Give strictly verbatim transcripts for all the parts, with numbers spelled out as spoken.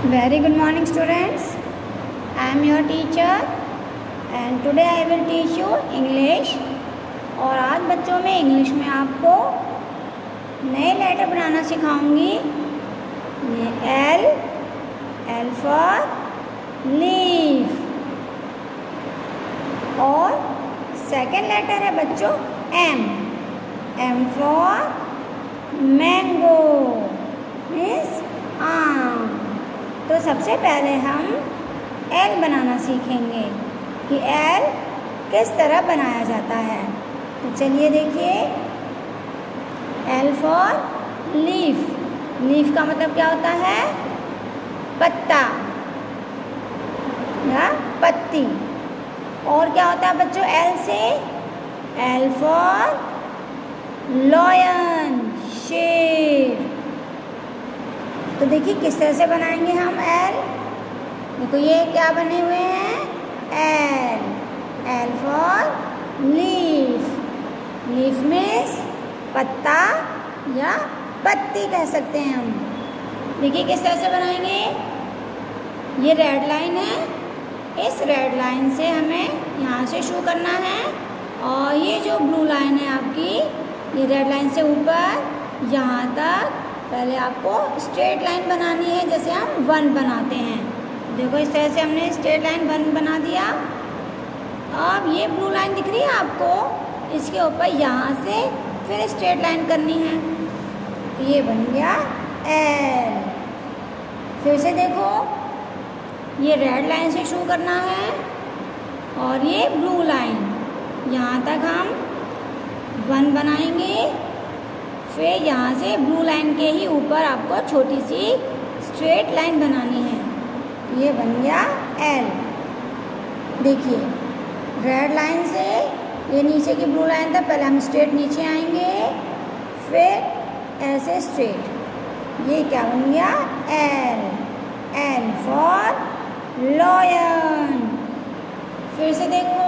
Very good morning students. I am your teacher and today I will teach you English. और आज बच्चों में English में आपको नए लेटर बनाना सिखाऊंगी। ये L, L for लीफ और सेकेंड लेटर है बच्चों M, M for mango means आम। तो सबसे पहले हम एल बनाना सीखेंगे कि एल किस तरह बनाया जाता है। तो चलिए देखिए, एल फॉर लीफ। लीफ का मतलब क्या होता है? पत्ता या पत्ती। और क्या होता है बच्चों एल से? एल फॉर लॉयन, शेर। तो देखिए किस तरह से बनाएंगे हम एल। देखो ये क्या बने हुए हैं? L, L for leaf. Leaf means पत्ता या पत्ती कह सकते हैं हम। देखिए किस तरह से बनाएंगे। ये रेड लाइन है, इस रेड लाइन से हमें यहाँ से शुरू करना है और ये जो ब्लू लाइन है आपकी, ये रेड लाइन से ऊपर यहाँ तक पहले आपको स्ट्रेट लाइन बनानी है, जैसे हम वन बनाते हैं। देखो इस तरह से हमने स्ट्रेट लाइन वन बना दिया। अब ये ब्लू लाइन दिख रही है आपको, इसके ऊपर यहाँ से फिर स्ट्रेट लाइन करनी है। तो ये बन गया एल। फिर से देखो, ये रेड लाइन से शुरू करना है और ये ब्लू लाइन, यहाँ तक हम वन बनाएंगे। फिर यहाँ से ब्लू लाइन के ही ऊपर आपको छोटी सी स्ट्रेट लाइन बनानी है। ये बन गया एल। देखिए रेड लाइन से ये नीचे की ब्लू लाइन तक पहले हम स्ट्रेट नीचे आएंगे, फिर ऐसे स्ट्रेट। ये क्या बन गया? एल। L for lion. फिर से देखो,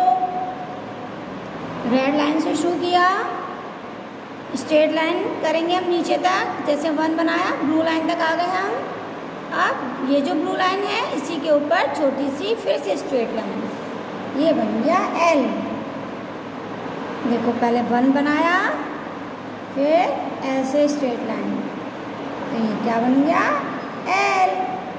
रेड लाइन से शुरू किया, स्ट्रेट लाइन करेंगे हम नीचे तक, जैसे वन बनाया, ब्लू लाइन तक आ गए हम। अब ये जो ब्लू लाइन है इसी के ऊपर छोटी सी फिर से स्ट्रेट लाइन। ये बन गया एल। देखो पहले वन बनाया, फिर ऐसे स्ट्रेट लाइन, तो ये क्या बन गया? एल।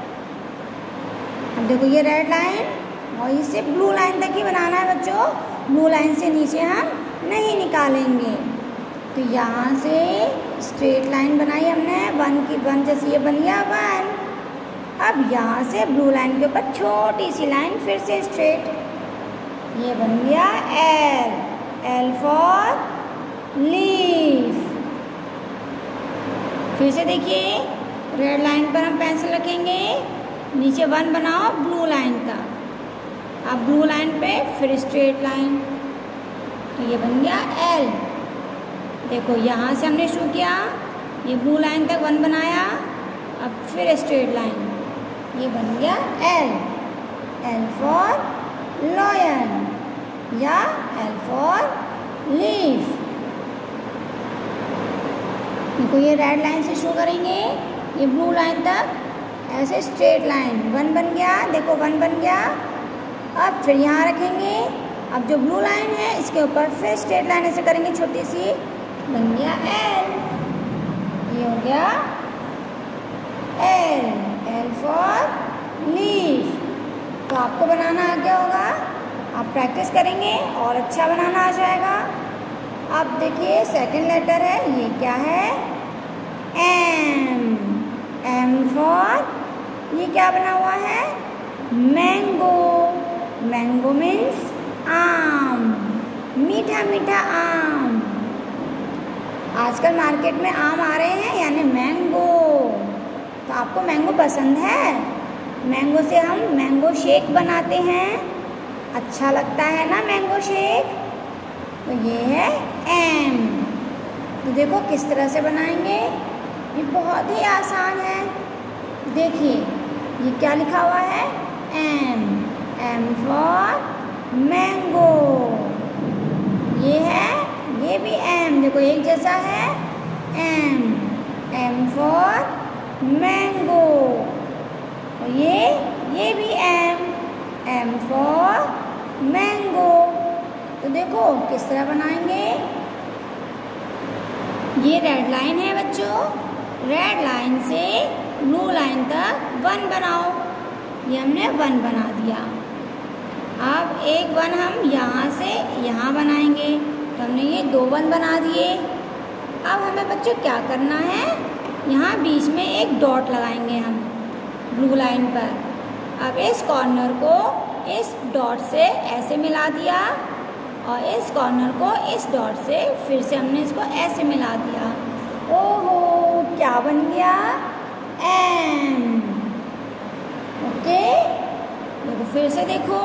अब देखो ये रेड लाइन और इसे ब्लू लाइन तक ही बनाना है बच्चों, ब्लू लाइन से नीचे हम नहीं निकालेंगे। तो यहाँ से स्ट्रेट लाइन बनाई हमने वन की, वन जैसे ये बन गया वन। अब यहाँ से ब्लू लाइन के ऊपर छोटी सी लाइन फिर से स्ट्रेट, ये बन गया एल। L for leaf. फिर से देखिए, रेड लाइन पर हम पेंसिल रखेंगे, नीचे वन बनाओ ब्लू लाइन का। अब ब्लू लाइन पे फिर स्ट्रेट लाइन, तो ये बन गया एल। देखो यहाँ से हमने शुरू किया, ये ब्लू लाइन तक वन बनाया, अब फिर स्ट्रेट लाइन, ये बन गया एल। एल फॉर लॉयन या एल फॉर लीफ। देखो ये रेड लाइन से शुरू करेंगे, ये ब्लू लाइन तक ऐसे स्ट्रेट लाइन, वन बन गया। देखो वन बन गया। अब फिर यहाँ रखेंगे, अब जो ब्लू लाइन है इसके ऊपर फिर स्ट्रेट लाइन ऐसे करेंगे छोटी सी, बन गया एल। ये हो गया एल। L for leaf. तो आपको बनाना आ गया होगा, आप प्रैक्टिस करेंगे और अच्छा बनाना आ जाएगा। अब देखिए सेकंड लेटर है, ये क्या है? एम। एम फॉर, ये क्या बना हुआ है? मैंगो। मैंगो मीन्स आम, मीठा मीठा आम। आजकल मार्केट में आम आ रहे हैं यानी मैंगो। तो आपको मैंगो पसंद है? मैंगो से हम मैंगो शेक बनाते हैं, अच्छा लगता है ना मैंगो शेक। तो ये है एम। तो देखो किस तरह से बनाएंगे, ये बहुत ही आसान है। देखिए ये क्या लिखा हुआ है? एम। M for mango. ये है, ये भी एम, देखो एक जैसा है। एम। M for mango. और देखो किस तरह बनाएंगे। ये रेड लाइन है बच्चों, रेड लाइन से ब्लू लाइन तक वन बनाओ। ये हमने वन बना दिया। अब एक वन हम यहाँ से यहाँ बनाएंगे, तो हमने ये दो वन बना दिए। अब हमें बच्चों क्या करना है, यहाँ बीच में एक डॉट लगाएंगे हम ब्लू लाइन पर। अब इस कॉर्नर को इस डॉट से ऐसे मिला दिया और इस कॉर्नर को इस डॉट से फिर से हमने इसको ऐसे मिला दिया। ओहो, क्या बन गया, एम। ओके, देखो फिर से देखो,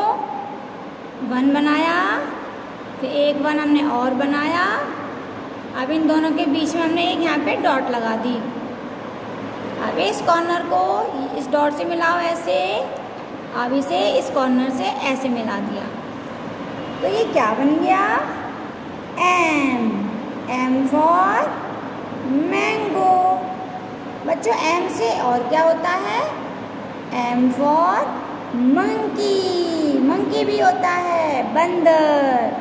वन बनाया, फिर एक वन हमने और बनाया। अब इन दोनों के बीच में हमने एक यहाँ पे डॉट लगा दी। अब इस कॉर्नर को इस डॉट से मिलाओ ऐसे, अब इसे इस कॉर्नर से ऐसे मिला दिया। तो ये क्या बन गया, एम। M for mango. बच्चों एम से और क्या होता है, एम फॉर मंकी। मंकी भी होता है, बंदर।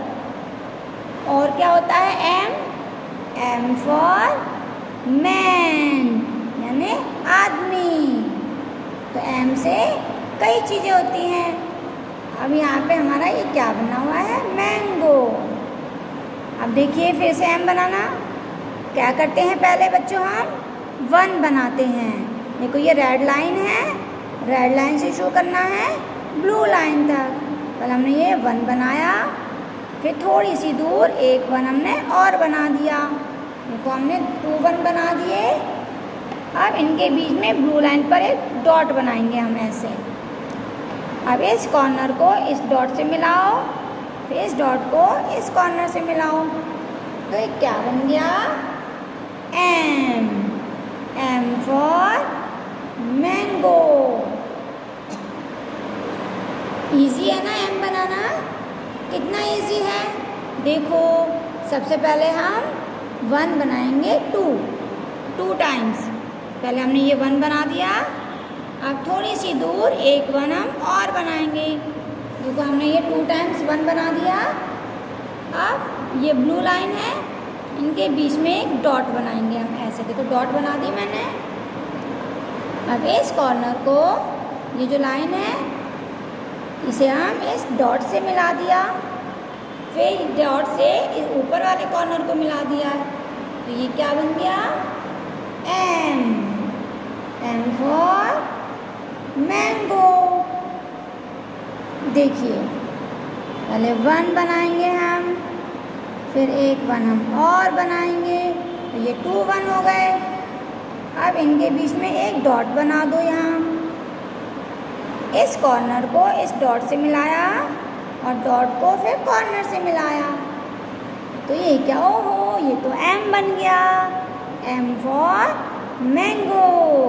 और क्या होता है एम, एम फॉर मैन, यानी आदमी। तो एम से कई चीज़ें होती हैं। अब यहाँ पे हमारा ये क्या बना हुआ है, मैंगो। अब देखिए फिर से एम बनाना। क्या करते हैं पहले बच्चों, हम वन बनाते हैं। देखो ये रेड लाइन है, रेड लाइन से शुरू करना है ब्लू लाइन तक। पहले हमने ये वन बनाया, फिर थोड़ी सी दूर एक वन हमने और बना दिया। देखो हमने टू वन बना दिए। अब इनके बीच में ब्लू लाइन पर एक डॉट बनाएंगे हम ऐसे। अब इस कॉर्नर को इस डॉट से मिलाओ, फिर इस डॉट को इस कॉर्नर से मिलाओ। तो ये क्या बन गया, M. M for mango. Easy है ना एम बनाना, कितना इजी है। देखो सबसे पहले हम वन बनाएंगे टू टू टाइम्स। पहले हमने ये वन बना दिया, अब थोड़ी सी दूर एक वन हम और बनाएंगे। देखो हमने ये टू टाइम्स वन बना दिया। अब ये ब्लू लाइन है, इनके बीच में एक डॉट बनाएंगे हम ऐसे। देखो डॉट बना दी मैंने। अब इस कॉर्नर को, ये जो लाइन है, इसे हम इस डॉट से मिला दिया, फिर डॉट से इस ऊपर वाले कॉर्नर को मिला दिया। तो ये क्या बन गया, एम। M for mango. देखिए पहले वन बनाएंगे हम, फिर एक वन हम और बनाएंगे। तो ये टू वन हो गए। अब इनके बीच में एक डॉट बना दो यहाँ। इस कॉर्नर को इस डॉट से मिलाया और डॉट को फिर कॉर्नर से मिलाया। तो ये क्या, ओहो, ये तो एम बन गया। M for mango.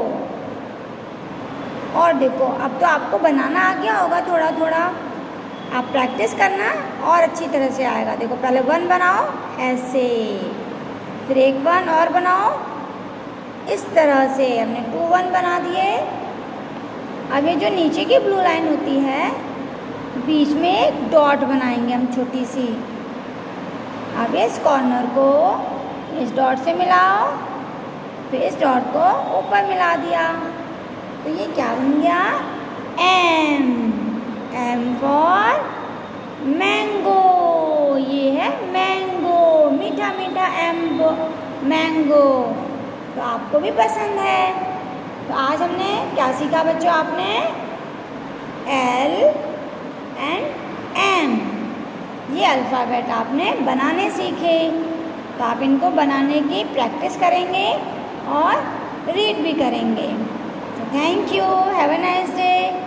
और देखो अब तो आपको बनाना आ गया होगा थोड़ा थोड़ा, आप प्रैक्टिस करना और अच्छी तरह से आएगा। देखो पहले वन बनाओ ऐसे, फिर एक वन और बनाओ इस तरह से। हमने टू वन बना दिए। अब ये जो नीचे की ब्लू लाइन होती है, बीच में एक डॉट बनाएंगे हम छोटी सी। अब इस कॉर्नर को इस डॉट से मिलाओ, फिर इस डॉट को ऊपर मिला दिया। तो ये क्या बन गया, एम। M for mango. ये है मैंगो, मीठा मीठा एम मैंगो। तो आपको भी पसंद है। तो आज हमने क्या सीखा बच्चों, आपने एल एंड एम, ये अल्फ़ाबेट आपने बनाने सीखे। तो आप इनको बनाने की प्रैक्टिस करेंगे और रीड भी करेंगे। तो thank you, have a nice day.